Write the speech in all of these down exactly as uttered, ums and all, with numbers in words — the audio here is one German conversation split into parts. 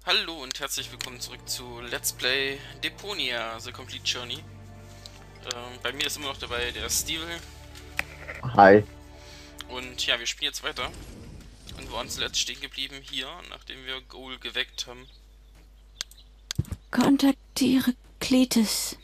Hallo und herzlich willkommen zurück zu Let's Play Deponia, The Complete Journey. Ähm, bei mir ist immer noch dabei der Steve. Hi. Und ja, wir spielen jetzt weiter. Und wir waren zuletzt stehen geblieben hier, nachdem wir Goal geweckt haben. Kontaktiere Cletus.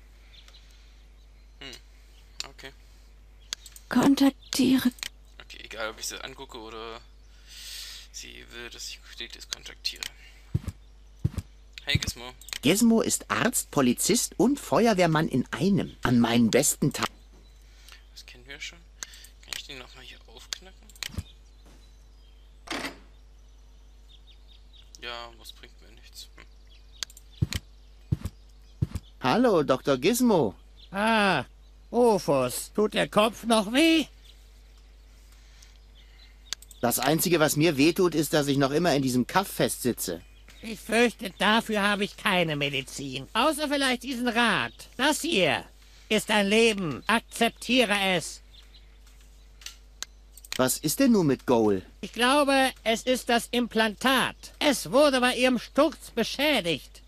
Hm, okay. Kontaktiere... Okay, egal ob ich sie angucke oder sie will, dass ich Cletus kontaktiere. Hey Gizmo. Gizmo ist Arzt, Polizist und Feuerwehrmann in einem. An meinen besten Tagen. Das kennen wir schon. Kann ich den nochmal hier aufknacken? Ja, was bringt mir nichts. Hm. Hallo, Doktor Gizmo. Ah, Rufus, tut der Kopf noch weh? Das Einzige, was mir wehtut, ist, dass ich noch immer in diesem Kaff festsitze. Ich fürchte, dafür habe ich keine Medizin. Außer vielleicht diesen Rat. Das hier ist ein Leben. Akzeptiere es. Was ist denn nun mit Goal? Ich glaube, es ist das Implantat. Es wurde bei ihrem Sturz beschädigt.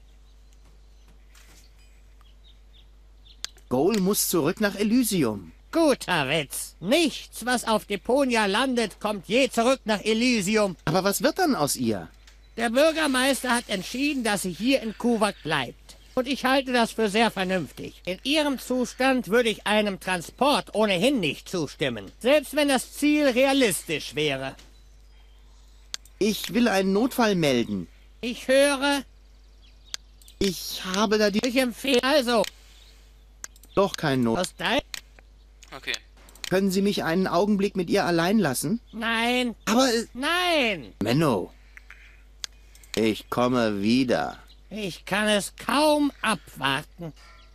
Goal muss zurück nach Elysium. Guter Witz. Nichts, was auf Deponia landet, kommt je zurück nach Elysium. Aber was wird dann aus ihr? Der Bürgermeister hat entschieden, dass sie hier in Kuvak bleibt. Und ich halte das für sehr vernünftig. In ihrem Zustand würde ich einem Transport ohnehin nicht zustimmen. Selbst wenn das Ziel realistisch wäre. Ich will einen Notfall melden. Ich höre, Ich habe da die... ich empfehle also, Doch keinen Not. aus dein... Okay. Können Sie mich einen Augenblick mit ihr allein lassen? Nein, Aber... Äh, nein. Menno. Ich komme wieder. Ich kann es kaum abwarten.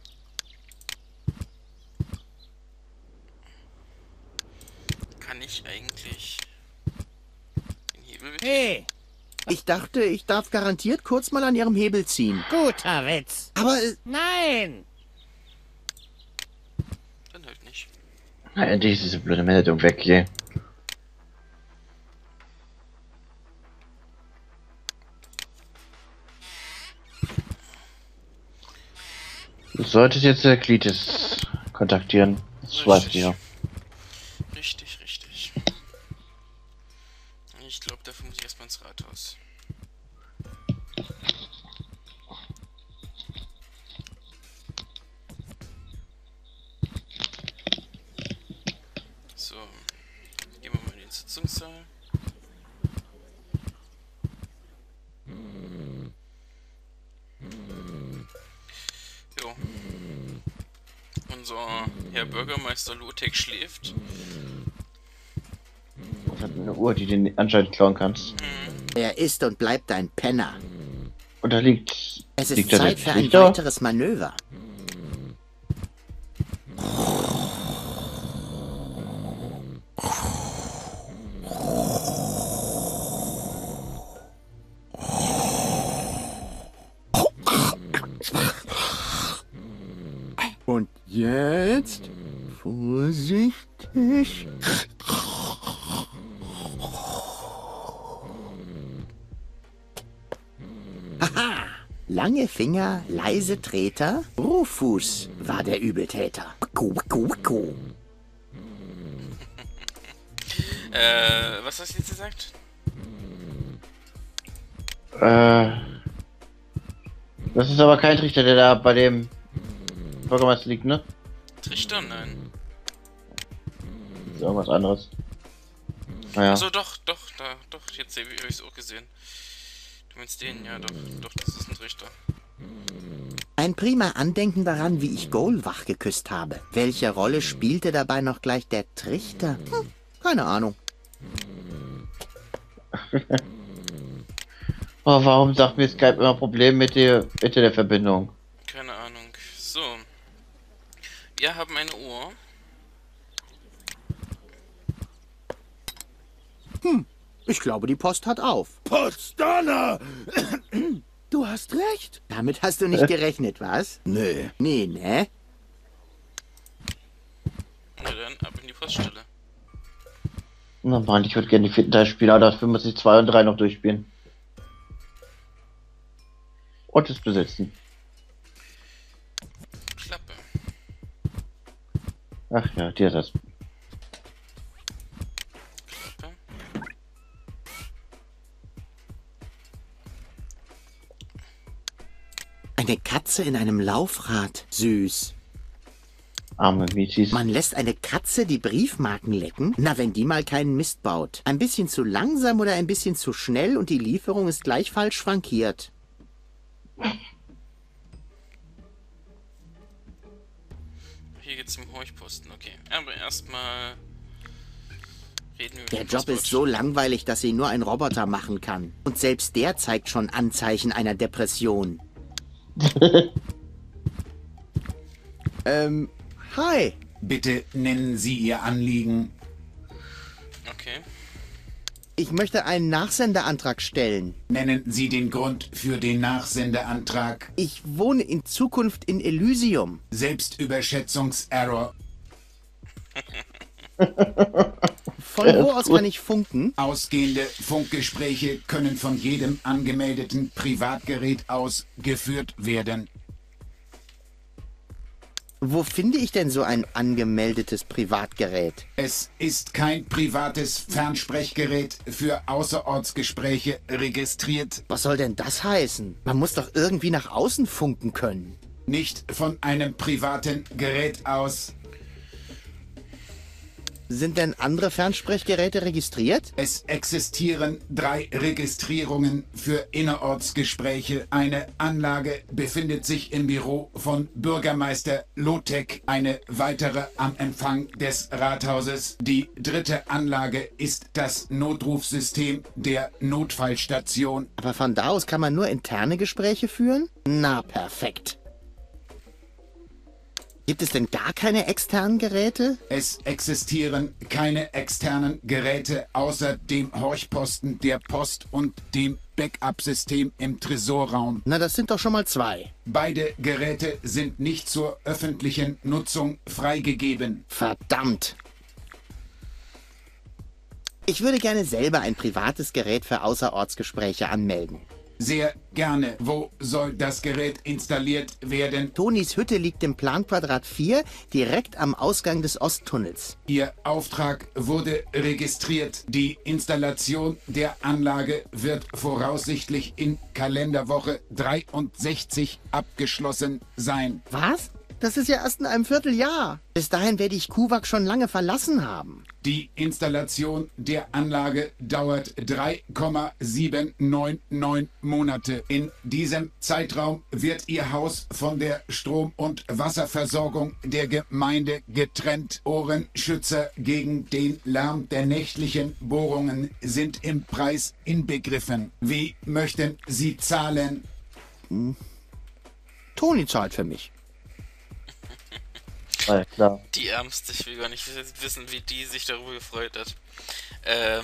Kann ich eigentlich den Hebel mit... Hey, Ich dachte, ich darf garantiert kurz mal an Ihrem Hebel ziehen. guter Witz. Aber... Äh, Nein. Dann halt nicht. Na, endlich ist diese blöde Meldung weg hier. Du solltest jetzt der Cletus kontaktieren. Das weißt du ja. Richtig, richtig. Ich glaube, dafür muss ich erstmal ins Rathaus. So, gehen wir mal in den Sitzungssaal. Jo. Unser Herr Bürgermeister Lotek schläft. Ich hab eine Uhr, die du anscheinend klauen kannst. er ist und bleibt ein Penner. Und da liegt... Es ist liegt da Zeit der für ein Lichter? weiteres Manöver. Und jetzt vorsichtig. Haha! Lange Finger, leise Treter. Rufus war der Übeltäter. Wicku, wicku, wicku. Äh, was hast du jetzt gesagt? Äh... Das ist aber kein Trichter, der da bei dem Bürgermeister liegt, ne? Trichter? Nein. Das ist irgendwas anderes. Naja. Also doch, doch, da, doch, jetzt habe ich es auch gesehen. Du meinst den? Ja, doch, doch, das ist ein Trichter. Ein prima Andenken daran, wie ich Goal wach geküsst habe. Welche Rolle spielte dabei noch gleich der Trichter? Hm, keine Ahnung. Oh, warum sagt mir Skype immer Probleme mit der mit der Verbindung? Keine Ahnung. So. Wir haben eine Uhr. Ich glaube, die Post hat auf. Potsdamer! Du hast recht. Damit hast du nicht gerechnet, was? Nee. Nee, ne? Na dann, ab in die Poststelle. Na Mann, ich würde gerne die vierten Teil spielen, aber dafür muss ich zwei und drei noch durchspielen. Ortes besitzen. Klappe. Ach ja, die hat das. Klappe. Eine Katze in einem Laufrad. Süß. Arme Miezis. Man lässt eine Katze die Briefmarken lecken? Na, wenn die mal keinen Mist baut. Ein bisschen zu langsam oder ein bisschen zu schnell und die Lieferung ist gleich falsch frankiert. Hier geht's zum Horchposten, okay. Aber erstmal reden wir mit Der dem Job ist Postboten. so langweilig, dass ihn nur ein Roboter machen kann. Und selbst der zeigt schon Anzeichen einer Depression. ähm, hi. Bitte nennen Sie Ihr Anliegen. Okay. Ich möchte einen Nachsendeantrag stellen. Nennen Sie den Grund für den Nachsendeantrag. Ich wohne in Zukunft in Elysium. Selbstüberschätzungserror. Von wo aus kann ich funken? Ausgehende Funkgespräche können von jedem angemeldeten Privatgerät aus geführt werden. Wo finde ich denn so ein angemeldetes Privatgerät? Es ist kein privates Fernsprechgerät für Außerortsgespräche registriert. Was soll denn das heißen? Man muss doch irgendwie nach außen funken können. Nicht von einem privaten Gerät aus. Sind denn andere Fernsprechgeräte registriert? Es existieren drei Registrierungen für Innerortsgespräche. Eine Anlage befindet sich im Büro von Bürgermeister Lotek, eine weitere am Empfang des Rathauses. Die dritte Anlage ist das Notrufsystem der Notfallstation. Aber von da aus kann man nur interne Gespräche führen? Na, perfekt. Gibt es denn gar keine externen Geräte? Es existieren keine externen Geräte außer dem Horchposten der Post und dem Backup-System im Tresorraum. Na, das sind doch schon mal zwei. Beide Geräte sind nicht zur öffentlichen Nutzung freigegeben. Verdammt. Ich würde gerne selber ein privates Gerät für Außerortsgespräche anmelden. Sehr gerne. Wo soll das Gerät installiert werden? Tonis Hütte liegt im Planquadrat vier, direkt am Ausgang des Osttunnels. Ihr Auftrag wurde registriert. Die Installation der Anlage wird voraussichtlich in Kalenderwoche dreiundsechzig abgeschlossen sein. Was? Das ist ja erst in einem Vierteljahr. Bis dahin werde ich Kuwak schon lange verlassen haben. Die Installation der Anlage dauert drei Komma sieben neun neun Monate. In diesem Zeitraum wird Ihr Haus von der Strom- und Wasserversorgung der Gemeinde getrennt. Ohrenschützer gegen den Lärm der nächtlichen Bohrungen sind im Preis inbegriffen. Wie möchten Sie zahlen? Hm. Toni zahlt für mich. Ja, klar. Die Ärmste, ich will gar nicht wissen, wie die sich darüber gefreut hat. Ähm,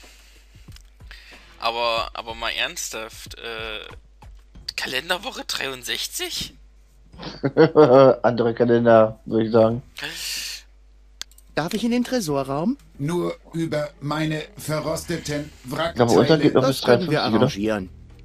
aber, aber mal ernsthaft, äh, Kalenderwoche dreiundsechzig? Andere Kalender, würde ich sagen. Darf ich in den Tresorraum? Nur über meine verrosteten Aber unser geht Wrackteile. noch bis Das können wir dreiundfünfzig, oder? arrangieren.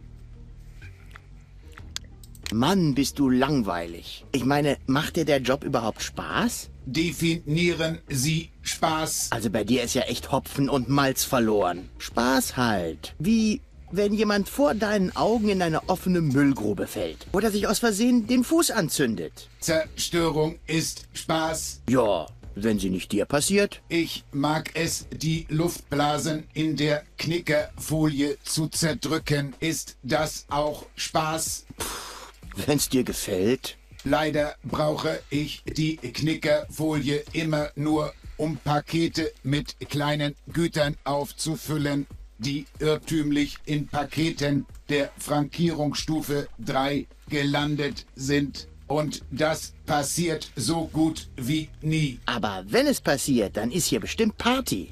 Mann, bist du langweilig. Ich meine, macht dir der Job überhaupt Spaß? Definieren Sie Spaß. Also bei dir ist ja echt Hopfen und Malz verloren. Spaß halt. Wie wenn jemand vor deinen Augen in eine offene Müllgrube fällt. Oder sich aus Versehen den Fuß anzündet. Zerstörung ist Spaß. Ja, wenn sie nicht dir passiert. Ich mag es, die Luftblasen in der Knickerfolie zu zerdrücken. Ist das auch Spaß? Wenn's dir gefällt. Leider brauche ich die Knickerfolie immer nur, um Pakete mit kleinen Gütern aufzufüllen, die irrtümlich in Paketen der Frankierungsstufe drei gelandet sind. Und das passiert so gut wie nie. Aber wenn es passiert, dann ist hier bestimmt Party.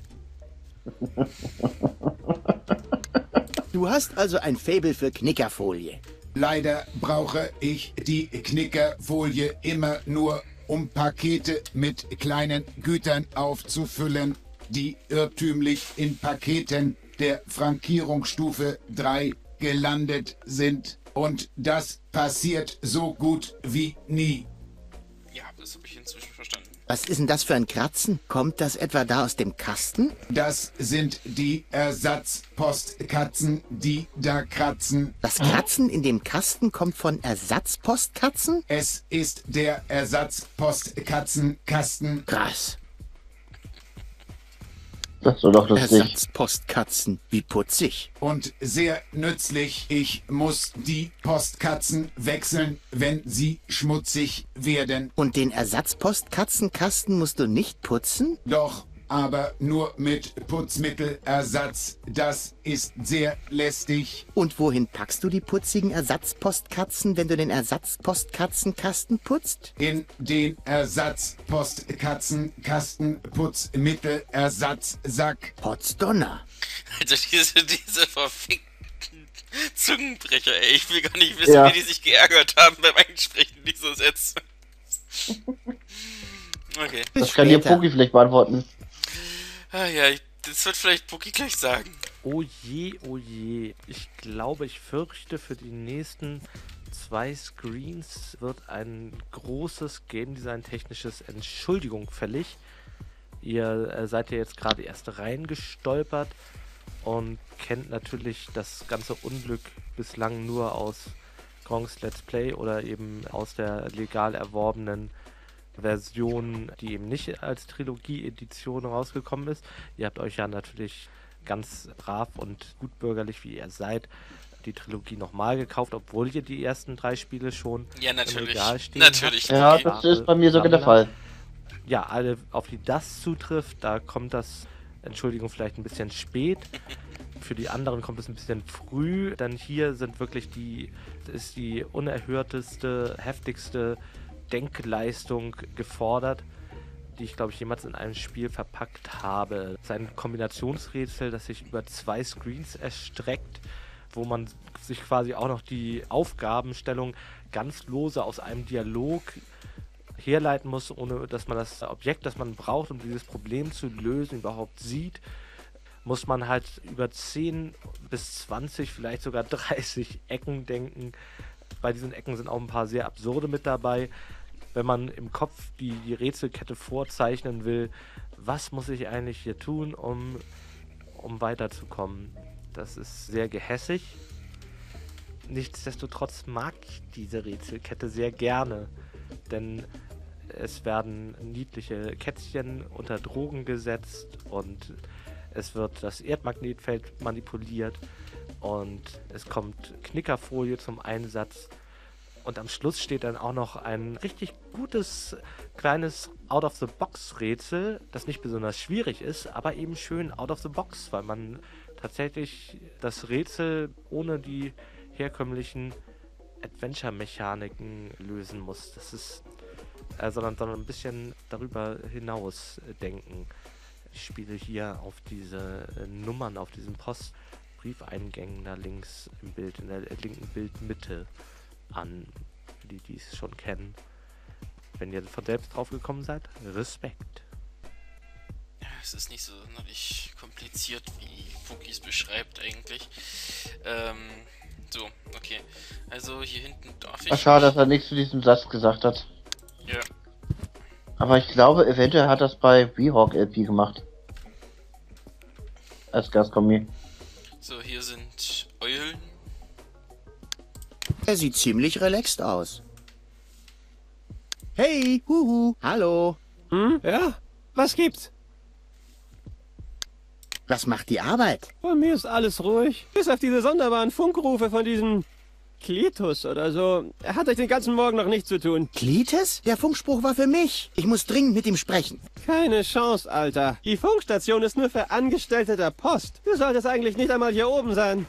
Du hast also ein Faible für Knickerfolie. Leider brauche ich die Knickerfolie immer nur, um Pakete mit kleinen Gütern aufzufüllen, die irrtümlich in Paketen der Frankierungsstufe drei gelandet sind. Und das passiert so gut wie nie. Ja, das habe ich inzwischen verstanden. Was ist denn das für ein Kratzen? Kommt das etwa da aus dem Kasten? Das sind die Ersatzpostkatzen, die da kratzen. Das Kratzen in dem Kasten kommt von Ersatzpostkatzen? Es ist der Ersatzpostkatzenkasten. Krass. Das ist doch lustig. Ersatzpostkatzen. Wie putzig. Und sehr nützlich. Ich muss die Postkatzen wechseln, wenn sie schmutzig werden. Und den Ersatzpostkatzenkasten musst du nicht putzen? Doch, aber nur mit Putzmittelersatz. Das ist sehr lästig. Und wohin packst du die putzigen Ersatzpostkatzen, wenn du den Ersatzpostkatzenkasten putzt? In den Ersatzpostkatzenkasten Putzmittelersatzsack. Potzdonner. Alter, diese, diese verfickten Zungenbrecher, ey. Ich will gar nicht wissen, Ja. wie die sich geärgert haben beim Einsprechen dieser Sätze. Okay. Bis Das kann dir später. Poki vielleicht beantworten. Ah ja, ich, das wird vielleicht Puki gleich sagen. Oh je, oh je. Ich glaube, ich fürchte, für die nächsten zwei Screens wird ein großes Game Design technisches Entschuldigung fällig. Ihr äh, seid ja jetzt gerade erst reingestolpert und kennt natürlich das ganze Unglück bislang nur aus Gronks Let's Play oder eben aus der legal erworbenen Version, die eben nicht als Trilogie-Edition rausgekommen ist. Ihr habt euch ja natürlich ganz brav und gutbürgerlich, wie ihr seid, die Trilogie nochmal gekauft, obwohl ihr die ersten drei Spiele schon Ja, im natürlich. Regal stehen Natürlich. habt. Ja, Okay. das ist bei mir sogar der Fall. Ja, alle, auf die das zutrifft, da kommt das, Entschuldigung, vielleicht ein bisschen spät. Für die anderen kommt es ein bisschen früh, denn hier sind wirklich die, ist die unerhörteste, heftigste Denkleistung gefordert, die ich, glaube ich, jemals in einem Spiel verpackt habe. Es ist ein Kombinationsrätsel, das sich über zwei Screens erstreckt, wo man sich quasi auch noch die Aufgabenstellung ganz lose aus einem Dialog herleiten muss, ohne dass man das Objekt, das man braucht, um dieses Problem zu lösen, überhaupt sieht, muss man halt über zehn bis zwanzig, vielleicht sogar dreißig Ecken denken. Bei diesen Ecken sind auch ein paar sehr absurde mit dabei. Wenn man im Kopf die, die Rätselkette vorzeichnen will, was muss ich eigentlich hier tun, um, um weiterzukommen? Das ist sehr gehässig. Nichtsdestotrotz mag ich diese Rätselkette sehr gerne, denn es werden niedliche Kätzchen unter Drogen gesetzt und es wird das Erdmagnetfeld manipuliert und es kommt Knickerfolie zum Einsatz. Und am Schluss steht dann auch noch ein richtig gutes, kleines Out-of-the-Box-Rätsel, das nicht besonders schwierig ist, aber eben schön out-of-the-box, weil man tatsächlich das Rätsel ohne die herkömmlichen Adventure-Mechaniken lösen muss. Das ist, äh, sondern, sondern ein bisschen darüber hinaus äh, denken. Ich spiele hier auf diese äh, Nummern, auf diesen Postbriefeingängen da links im Bild, in der äh, linken Bildmitte an, für die, die es schon kennen. Wenn ihr von selbst drauf gekommen seid, Respekt. Ja, es ist nicht so sonderlich kompliziert, wie Puki es beschreibt eigentlich. Ähm, so, okay. Also hier hinten darf ich... Ach, schade, dass er nichts zu diesem Satz gesagt hat. Ja. Aber ich glaube, eventuell hat das bei Rehawk L P gemacht. Als Gastkommi. So, hier sind Eulen. Er sieht ziemlich relaxed aus. Hey, huhu, hallo. Hm? Ja? Was gibt's? Was macht die Arbeit? Bei mir ist alles ruhig. Bis auf diese sonderbaren Funkrufe von diesem Klitus oder so. Er hat euch den ganzen Morgen noch nichts zu tun. Klites? Der Funkspruch war für mich. Ich muss dringend mit ihm sprechen. Keine Chance, Alter. Die Funkstation ist nur für Angestellte der Post. Du solltest eigentlich nicht einmal hier oben sein.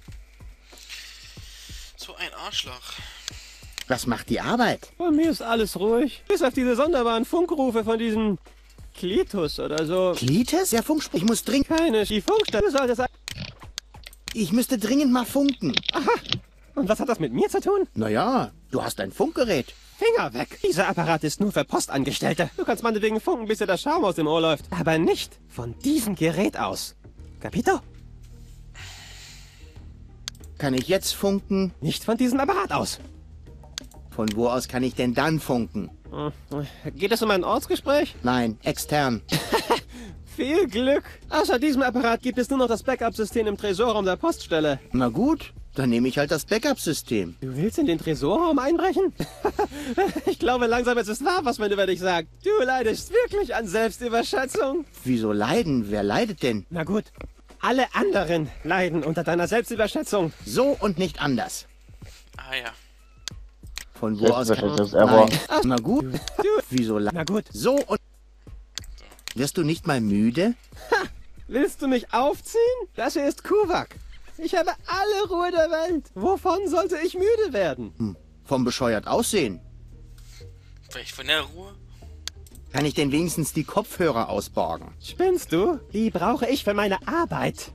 So ein Arschloch. Was macht die Arbeit? Bei mir ist alles ruhig. Bis auf diese sonderbaren Funkrufe von diesem Klitus oder so. Klites? Der Funkspruch. Ich muss dringend... Keine. Die Funkstation. Du solltest... Ich müsste dringend mal funken. Aha. Und was hat das mit mir zu tun? Naja, du hast ein Funkgerät. Finger weg! Dieser Apparat ist nur für Postangestellte. Du kannst meinetwegen funken, bis dir der Schaum aus dem Ohr läuft. Aber nicht von diesem Gerät aus. Capito? Kann ich jetzt funken? Nicht von diesem Apparat aus. Von wo aus kann ich denn dann funken? Hm, Geht es um ein Ortsgespräch? Nein, extern. Viel Glück. Außer diesem Apparat gibt es nur noch das Backup-System im Tresorraum der Poststelle. Na gut, dann nehme ich halt das Backup-System. Du willst in den Tresorraum einbrechen? Ich glaube langsam, es ist wahr, was man über dich sagt. Du leidest wirklich an Selbstüberschätzung. Wieso leiden? Wer leidet denn? Na gut, alle anderen leiden unter deiner Selbstüberschätzung. So und nicht anders. Ah ja. Von wo aus kann... Selbstüberschätzungserror. Nein. Na gut. Wieso le- Na gut. So und... Wirst du nicht mal müde? Willst du mich aufziehen? Das hier ist Kuvak. Ich habe alle Ruhe der Welt. Wovon sollte ich müde werden? Hm. Vom bescheuert aussehen. Vielleicht von der Ruhe? Kann ich denn wenigstens die Kopfhörer ausborgen? Spinnst du? Die brauche ich für meine Arbeit.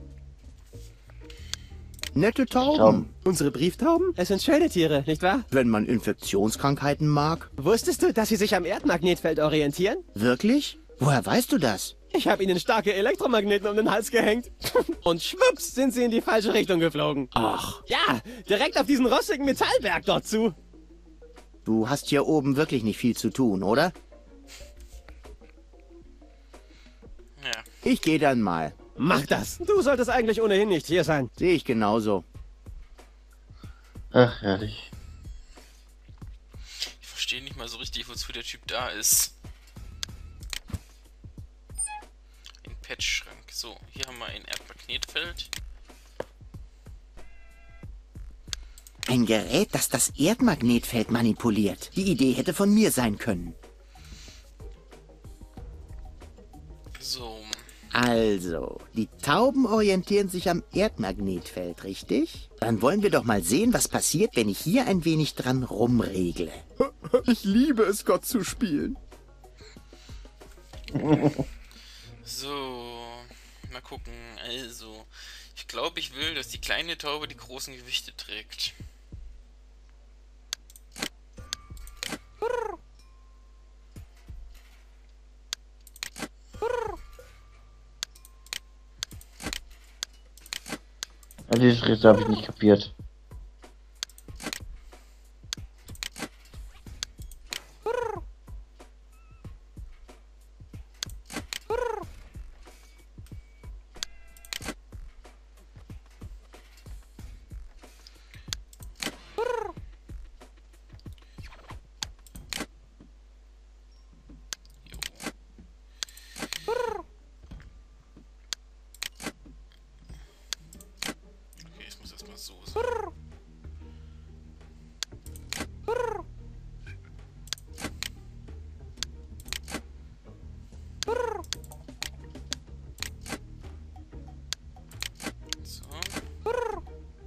Nette Tauben. Tauben. Unsere Brieftauben? Es sind schöne Tiere, nicht wahr? Wenn man Infektionskrankheiten mag. Wusstest du, dass sie sich am Erdmagnetfeld orientieren? Wirklich? Woher weißt du das? Ich habe ihnen starke Elektromagneten um den Hals gehängt. Und schwupps sind sie in die falsche Richtung geflogen. Ach, Ja, direkt auf diesen rostigen Metallberg dort zu. du hast hier oben wirklich nicht viel zu tun, oder? Ja. Ich gehe dann mal. Mach das. Du solltest eigentlich ohnehin nicht hier sein. Sehe ich genauso. Ach, herrlich. Ich verstehe nicht mal so richtig, wozu der Typ da ist. Ein Patchschrank. So, hier haben wir ein Erdmagnetfeld. Ein Gerät, das das Erdmagnetfeld manipuliert. Die Idee hätte von mir sein können. So. Also, die Tauben orientieren sich am Erdmagnetfeld, richtig? Dann wollen wir doch mal sehen, was passiert, wenn ich hier ein wenig dran rumregle. Ich liebe es, Gott zu spielen. So. Mal gucken. Also. Ich glaube, ich will, dass die kleine Taube die großen Gewichte trägt. Ja, dieses Rätsel habe ich nicht kapiert. Okay, es muss erstmal so sein. So.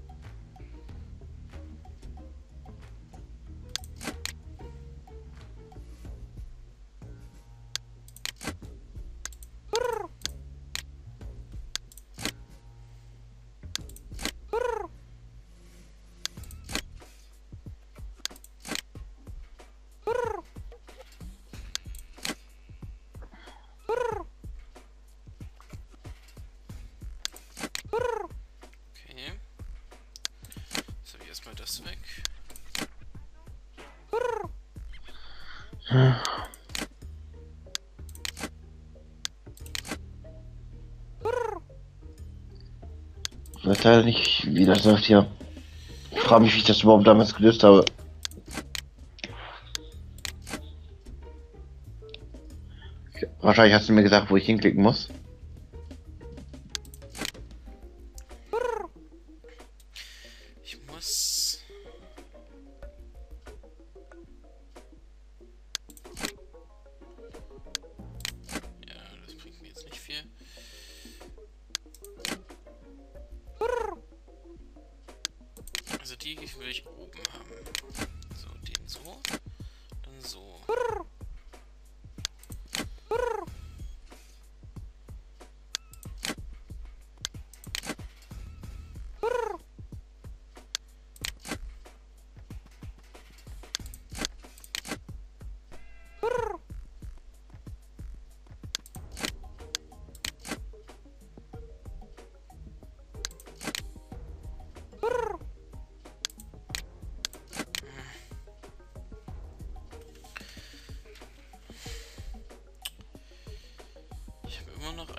Okay. Jetzt habe ich erstmal das weg. Ich weiß leider nicht, wie das läuft hier. Ich frage mich, wie ich das überhaupt damals gelöst habe. Wahrscheinlich hast du mir gesagt, wo ich hinklicken muss. Ich muss... Ja, das bringt mir jetzt nicht viel. Also die will ich oben haben. So, den so. Dann so.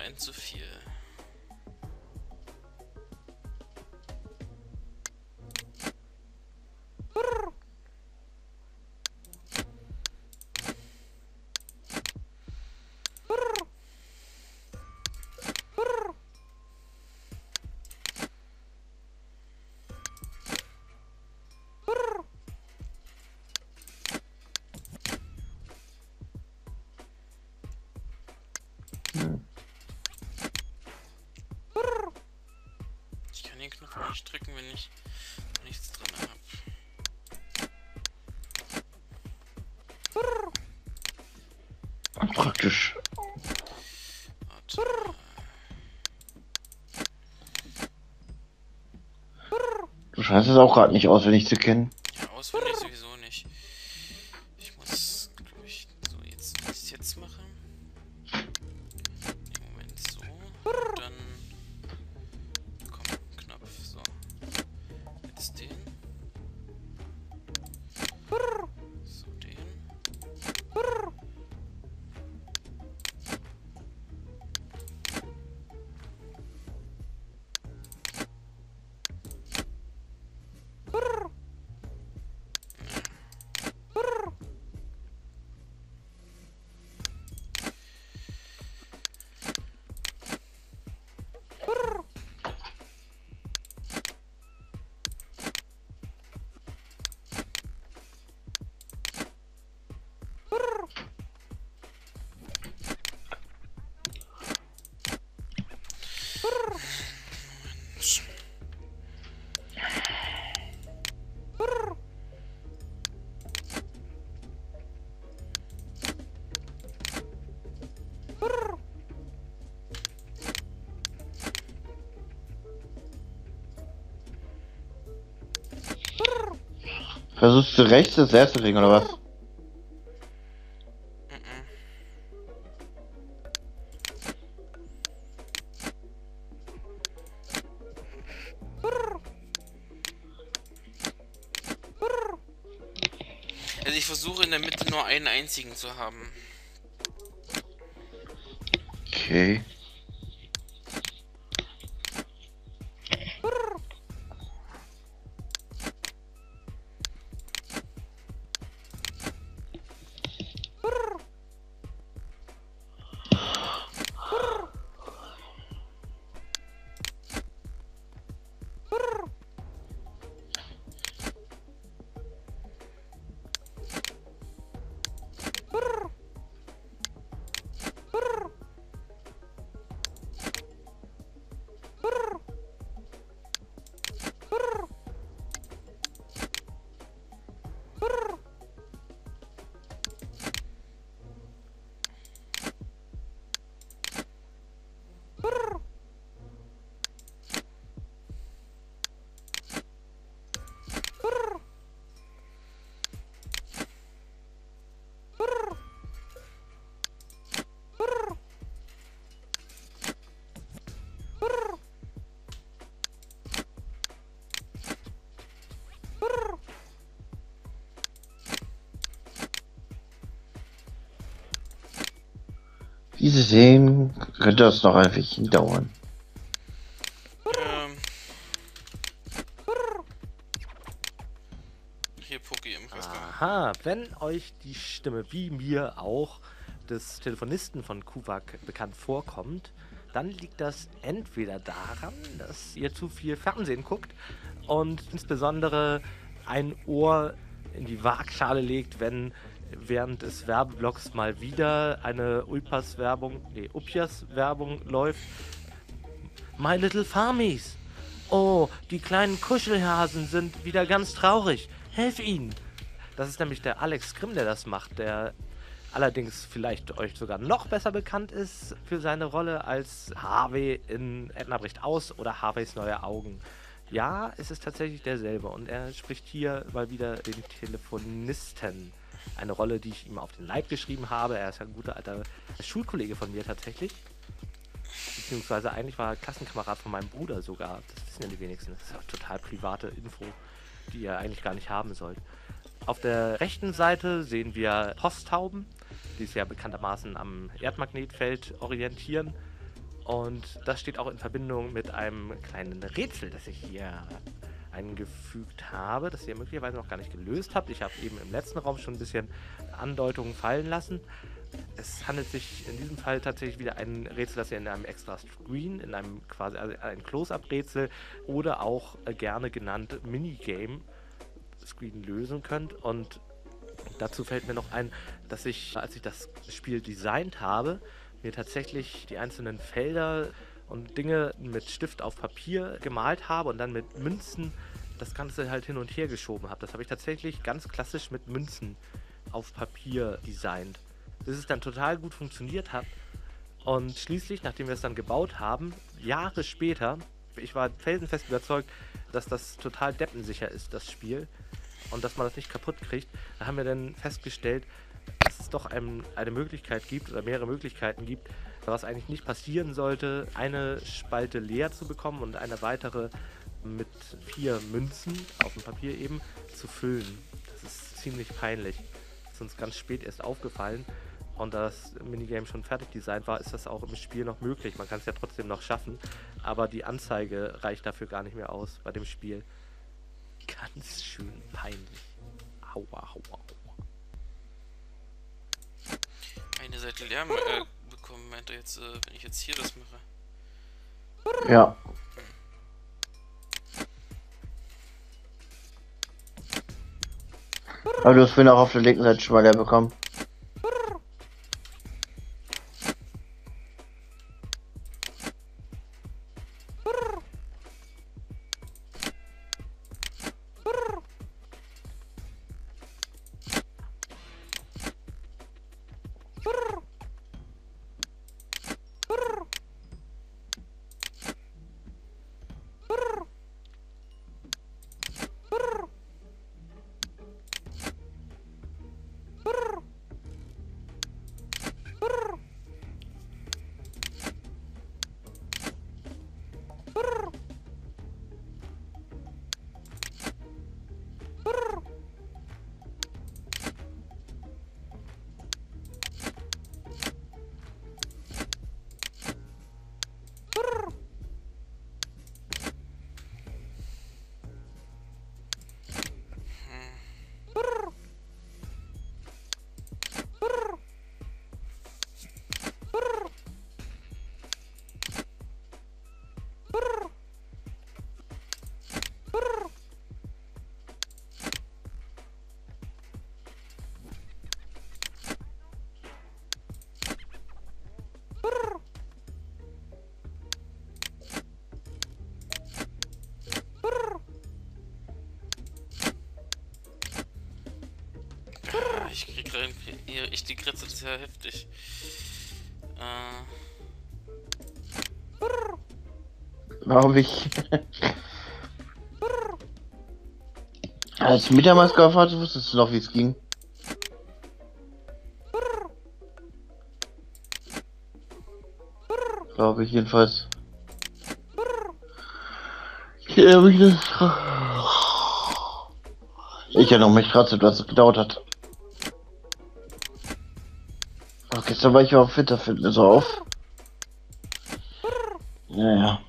ein zu viel. Ich kann den Knopf nicht drücken, wenn ich nichts dran habe. Praktisch. Warte. Du scheinst es auch gerade nicht auswendig zu kennen. Ja, auswendig sowieso nicht. Ich muss, glaube ich, so jetzt, wenn ich es jetzt mache. Im Moment so. Dann. Komm, Knopf, so. Jetzt den. So, den. Versuchst du rechts das leer zu kriegen, oder was? Also ich versuche in der Mitte nur einen einzigen zu haben. Okay. Wie Sie sehen, könnte das noch ein Weilchen dauern. Ähm. Hier Poki im Kasten. Aha, wenn euch die Stimme, wie mir auch, des Telefonisten von Kuvak bekannt vorkommt, dann liegt das entweder daran, dass ihr zu viel Fernsehen guckt und insbesondere ein Ohr in die Waagschale legt, wenn während des Werbeblocks mal wieder eine Ulpas-Werbung, nee, Upjas-Werbung läuft. My Little Farmies. Oh, die kleinen Kuschelhasen sind wieder ganz traurig. Helf ihnen. Das ist nämlich der Alex Grimm, der das macht, der allerdings vielleicht euch sogar noch besser bekannt ist für seine Rolle als Harvey in Edna bricht aus oder Harveys neue Augen. Ja, es ist tatsächlich derselbe und er spricht hier mal wieder den Telefonisten. Eine Rolle, die ich ihm auf den Leib geschrieben habe. Er ist ja ein guter alter Schulkollege von mir tatsächlich. Beziehungsweise eigentlich war er Klassenkamerad von meinem Bruder sogar. Das wissen ja die wenigsten. Das ist ja total private Info, die ihr eigentlich gar nicht haben sollt. Auf der rechten Seite sehen wir Posthauben, die sich ja bekanntermaßen am Erdmagnetfeld orientieren. Und das steht auch in Verbindung mit einem kleinen Rätsel, das ich hier eingefügt habe, das ihr möglicherweise noch gar nicht gelöst habt. Ich habe eben im letzten Raum schon ein bisschen Andeutungen fallen lassen. Es handelt sich in diesem Fall tatsächlich wieder ein Rätsel, das ihr in einem extra Screen, in einem quasi also ein Close-Up-Rätsel oder auch äh, gerne genannt Minigame-Screen lösen könnt. Und dazu fällt mir noch ein, dass ich, als ich das Spiel designt habe, mir tatsächlich die einzelnen Felder und Dinge mit Stift auf Papier gemalt habe und dann mit Münzen das Ganze halt hin und her geschoben habe. Das habe ich tatsächlich ganz klassisch mit Münzen auf Papier designt. Bis es dann total gut funktioniert hat. Und schließlich, nachdem wir es dann gebaut haben, Jahre später, ich war felsenfest überzeugt, dass das total deppensicher ist, das Spiel, und dass man das nicht kaputt kriegt, da haben wir dann festgestellt, dass es doch einem eine Möglichkeit gibt, oder mehrere Möglichkeiten gibt, was eigentlich nicht passieren sollte, eine Spalte leer zu bekommen und eine weitere mit vier Münzen auf dem Papier eben zu füllen. Das ist ziemlich peinlich. Das ist uns ganz spät erst aufgefallen. Und da das Minigame schon fertig designt war, ist das auch im Spiel noch möglich. Man kann es ja trotzdem noch schaffen, aber die Anzeige reicht dafür gar nicht mehr aus bei dem Spiel. Ganz schön peinlich. Aua, aua, aua. Eine Seite leer äh, bekommen, meint er jetzt, äh, wenn ich jetzt hier das mache. Ja. Aber du hast vorhin auch auf der linken Seite schon mal leer bekommen. Ich krieg rein, ich die Kritze, das ist ja heftig. Äh. Warum ich als du Mietamaske aufhat, wusstest du noch, wie es ging. Glaube ich jedenfalls. Ich erinnere mich das. Ich erinnere mich gerade, was es gedauert hat. Oh, gestern war ich auf Winterfitness so auf. Naja.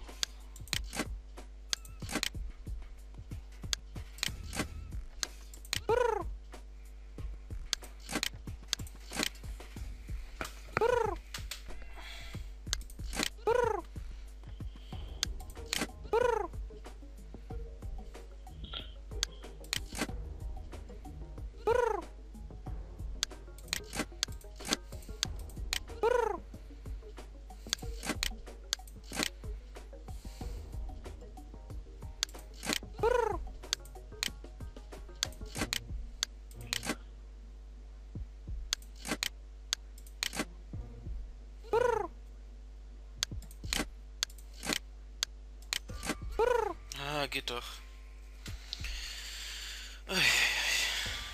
Ah, geht doch.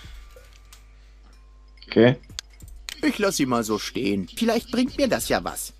Okay. Ich lasse sie mal so stehen. Vielleicht bringt mir das ja was.